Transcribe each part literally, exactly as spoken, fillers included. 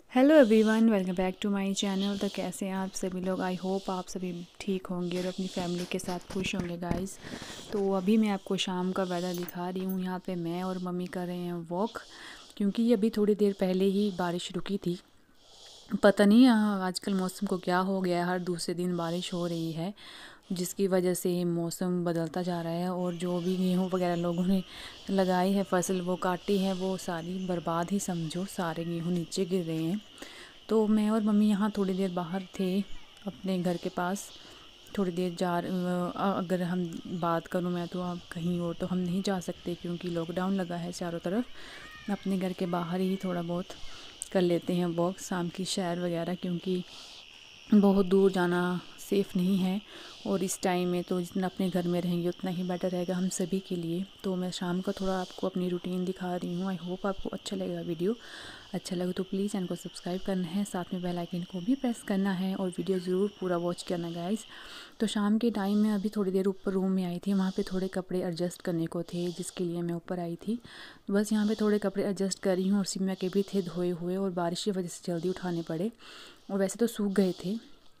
Hello everyone, welcome back to my channel. तो कैसे हैं आप सभी लोग? आई होप आप सभी ठीक होंगे और अपनी फैमिली के साथ खुश होंगे गाइस। तो अभी मैं आपको शाम का वेदर दिखा रही हूँ। यहाँ पे मैं और मम्मी कर रहे हैं वॉक, क्योंकि ये अभी थोड़ी देर पहले ही बारिश रुकी थी। पता नहीं यहाँ आजकल मौसम को क्या हो गया है, हर दूसरे दिन बारिश हो रही है, जिसकी वजह से मौसम बदलता जा रहा है। और जो भी गेहूँ वगैरह लोगों ने लगाई है फसल, वो काटी है, वो सारी बर्बाद ही समझो। सारे गेहूँ नीचे गिर रहे हैं। तो मैं और मम्मी यहाँ थोड़ी देर बाहर थे अपने घर के पास। थोड़ी देर जा अगर हम बात करूँ मैं तो आप कहीं और तो हम नहीं जा सकते, क्योंकि लॉकडाउन लगा है चारों तरफ। अपने घर के बाहर ही थोड़ा बहुत कर लेते हैं वॉक, शाम की सैर वगैरह, क्योंकि बहुत दूर जाना सेफ़ नहीं है। और इस टाइम में तो जितना अपने घर में रहेंगे उतना ही बेटर रहेगा हम सभी के लिए। तो मैं शाम का थोड़ा आपको अपनी रूटीन दिखा रही हूँ। आई होप आपको अच्छा लगेगा वीडियो। अच्छा लगे तो प्लीज़ चैनल को सब्सक्राइब करना है, साथ में बेल आइकन को भी प्रेस करना है और वीडियो ज़रूर पूरा वॉच करना गाइस। तो शाम के टाइम में अभी थोड़ी देर ऊपर रूम में आई थी, वहाँ पे थोड़े कपड़े एडजस्ट करने को थे, जिसके लिए मैं ऊपर आई थी। बस यहाँ पे थोड़े कपड़े एडजस्ट कर रही हूँ। और सिम्या के भी थे धोए हुए और बारिश की वजह से जल्दी उठाने पड़े, और वैसे तो सूख गए थे,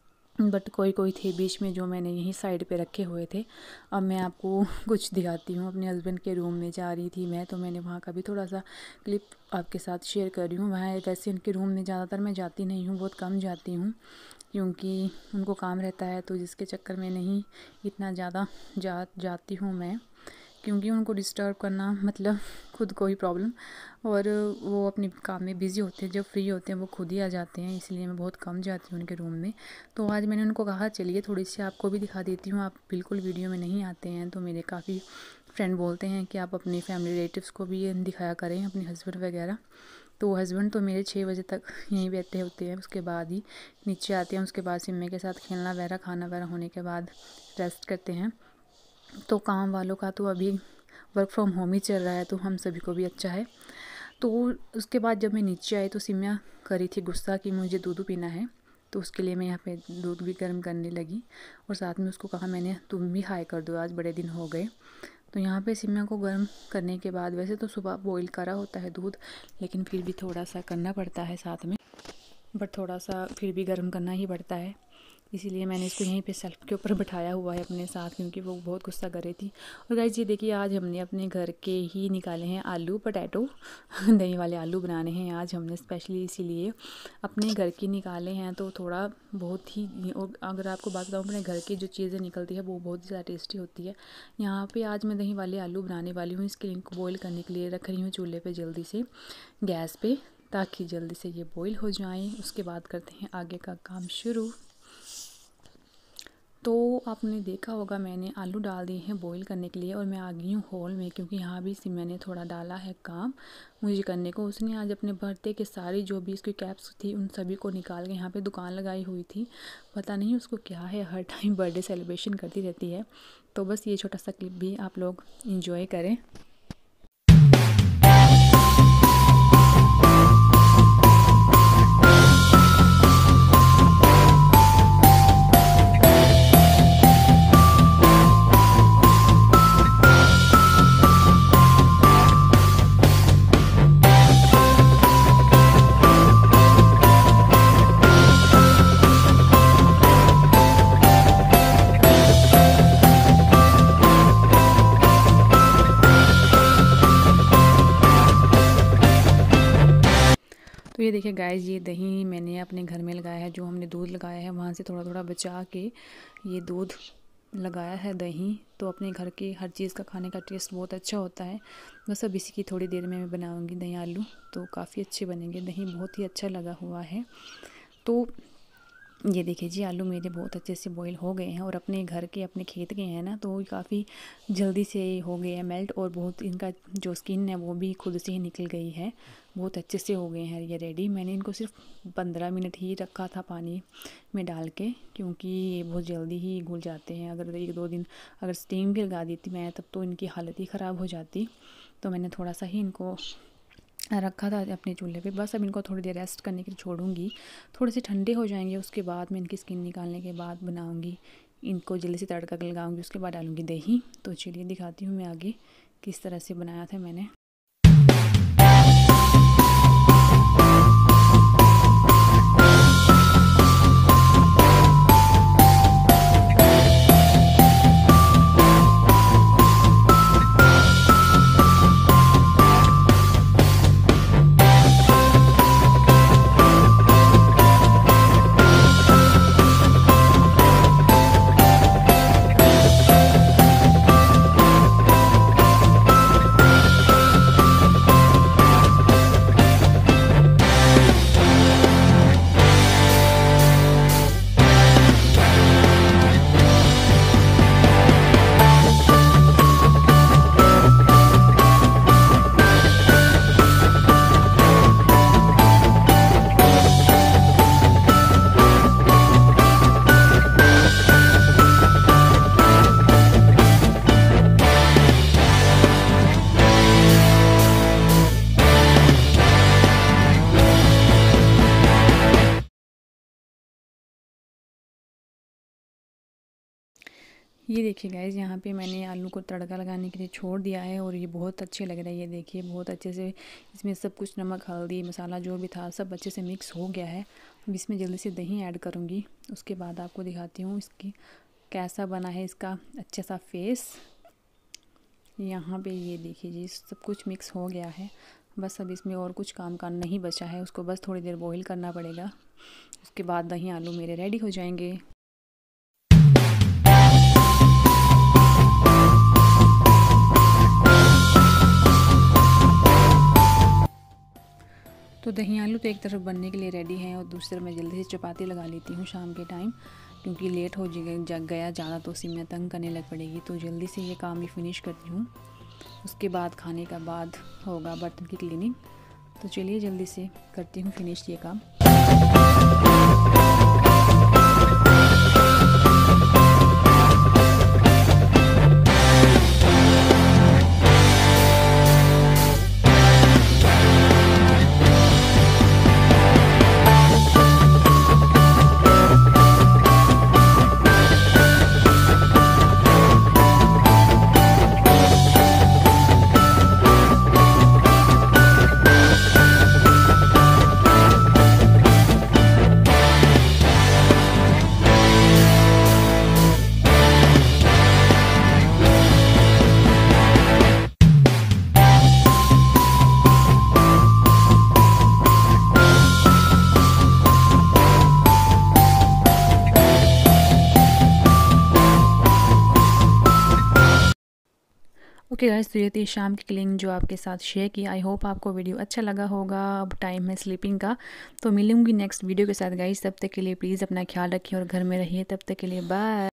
बट कोई कोई थे बीच में जो मैंने यहीं साइड पे रखे हुए थे। अब मैं आपको कुछ दिखाती हूँ। अपने हस्बैंड के रूम में जा रही थी मैं, तो मैंने वहाँ का भी थोड़ा सा क्लिप आपके साथ शेयर कर रही हूँ। वहाँ वैसे उनके रूम में ज़्यादातर मैं जाती नहीं हूँ, बहुत कम जाती हूँ, क्योंकि उनको काम रहता है, तो जिसके चक्कर में नहीं इतना ज़्यादा जा जाती हूँ मैं, क्योंकि उनको डिस्टर्ब करना मतलब खुद को ही प्रॉब्लम। और वो अपने काम में बिज़ी होते हैं, जब फ्री होते हैं वो खुद ही आ जाते हैं, इसलिए मैं बहुत कम जाती हूँ उनके रूम में। तो आज मैंने उनको कहा चलिए थोड़ी सी आपको भी दिखा देती हूँ, आप बिल्कुल वीडियो में नहीं आते हैं। तो मेरे काफ़ी फ्रेंड बोलते हैं कि आप अपनी फैमिली रिलेटिव्स को भी दिखाया करें, अपने हस्बैंड वगैरह। तो हस्बैंड तो मेरे छः बजे तक यहीं बैठे होते हैं, उसके बाद ही नीचे आते हैं। उसके बाद सिम्मे के साथ खेलना वगैरह, खाना वगैरह होने के बाद रेस्ट करते हैं। तो काम वालों का तो अभी वर्क फ्रॉम होम ही चल रहा है, तो हम सभी को भी अच्छा है। तो उसके बाद जब मैं नीचे आई तो सिम्या करी थी गुस्सा कि मुझे दूध पीना है, तो उसके लिए मैं यहाँ पे दूध भी गर्म करने लगी। और साथ में उसको कहा मैंने तुम भी हाई कर दो, आज बड़े दिन हो गए। तो यहाँ पे सिम्या को गर्म करने के बाद, वैसे तो सुबह बॉईल करा होता है दूध, लेकिन फिर भी थोड़ा सा करना पड़ता है साथ में, बट थोड़ा सा फिर भी गर्म करना ही पड़ता है। इसीलिए मैंने इसको यहीं पे सेल्फ के ऊपर बिठाया हुआ है अपने साथ, क्योंकि वो बहुत गुस्सा कर रही थी। और गाइस ये देखिए, आज हमने अपने घर के ही निकाले हैं आलू पटैटो दही वाले आलू बनाने हैं आज हमने स्पेशली, इसीलिए अपने घर के निकाले हैं। तो थोड़ा बहुत ही, और अगर आपको बात बताऊँ, अपने घर की जो चीज़ें निकलती है वो बहुत ज़्यादा टेस्टी होती है। यहाँ पर आज मैं दही वाले आलू बनाने वाली हूँ। इसके लिए इनको बॉयल करने के लिए रख रही हूँ चूल्हे पर जल्दी से गैस पे, ताकि जल्दी से ये बॉईल हो जाएं। उसके बाद करते हैं आगे का काम शुरू। तो आपने देखा होगा मैंने आलू डाल दिए हैं बॉईल करने के लिए, और मैं आ गई हूँ हॉल में, क्योंकि यहाँ भी सिम्या ने थोड़ा डाला है काम मुझे करने को। उसने आज अपने बर्थडे के सारी जो भी इसकी कैप्स थी उन सभी को निकाल के यहाँ पे दुकान लगाई हुई थी। पता नहीं उसको क्या है, हर टाइम बर्थडे सेलिब्रेशन करती रहती है। तो बस ये छोटा सा क्लिप भी आप लोग इंजॉय करें। तो ये देखिए गाइस, ये दही मैंने अपने घर में लगाया है, जो हमने दूध लगाया है वहाँ से थोड़ा थोड़ा बचा के ये दूध लगाया है दही। तो अपने घर के हर चीज़ का खाने का टेस्ट बहुत अच्छा होता है। बस अब इसी की थोड़ी देर में मैं बनाऊंगी दही आलू, तो काफ़ी अच्छे बनेंगे। दही बहुत ही अच्छा लगा हुआ है। तो ये देखिए जी, आलू मेरे बहुत अच्छे से बॉईल हो गए हैं, और अपने घर के अपने खेत के हैं ना, तो काफ़ी जल्दी से हो गए हैं मेल्ट, और बहुत इनका जो स्किन है वो भी खुद से ही निकल गई है, बहुत अच्छे से हो गए हैं ये रेडी। मैंने इनको सिर्फ पंद्रह मिनट ही रखा था पानी में डाल के, क्योंकि ये बहुत जल्दी ही घुल जाते हैं। अगर एक दो दिन अगर स्टीम भी लगा देती मैं, तब तो इनकी हालत ही ख़राब हो जाती। तो मैंने थोड़ा सा ही इनको रखा था अपने चूल्हे पे। बस अब इनको थोड़ी देर रेस्ट करने के लिए छोड़ूंगी, थोड़े से ठंडे हो जाएंगे, उसके बाद मैं इनकी स्किन निकालने के बाद बनाऊंगी इनको, जल्दी से तड़का लगाऊंगी, उसके बाद डालूंगी दही। तो चलिए दिखाती हूँ मैं आगे किस तरह से बनाया था मैंने। ये देखिए गाइस, यहाँ पे मैंने आलू को तड़का लगाने के लिए छोड़ दिया है और ये बहुत अच्छे लग रहे हैं। ये देखिए बहुत अच्छे से इसमें सब कुछ नमक हल्दी मसाला जो भी था सब अच्छे से मिक्स हो गया है। अब इसमें जल्दी से दही ऐड करूँगी, उसके बाद आपको दिखाती हूँ इसकी कैसा बना है इसका अच्छा सा फेस। यहाँ पे ये देखिए जी सब कुछ मिक्स हो गया है। बस अब इसमें और कुछ काम का नहीं बचा है, उसको बस थोड़ी देर बॉईल करना पड़ेगा। उसके बाद दही आलू मेरे रेडी हो जाएंगे। तो दही आलू तो एक तरफ बनने के लिए रेडी हैं और दूसरी तरफ मैं जल्दी से चपाती लगा लेती हूँ शाम के टाइम, क्योंकि लेट हो जग गया ज़्यादा तो सिम में तंग करने लग पड़ेगी। तो जल्दी से ये काम भी फिनिश करती हूँ, उसके बाद खाने का बाद होगा बर्तन की क्लीनिंग। तो चलिए जल्दी से करती हूँ फिनिश ये काम। ओके गाइस, तो ये थी शाम की क्लीनिंग जो आपके साथ शेयर की। आई होप आपको वीडियो अच्छा लगा होगा। अब टाइम है स्लीपिंग का, तो मिलूंगी नेक्स्ट वीडियो के साथ गाइस। तब तक के लिए प्लीज़ अपना ख्याल रखिए और घर में रहिए। तब तक के लिए बाय।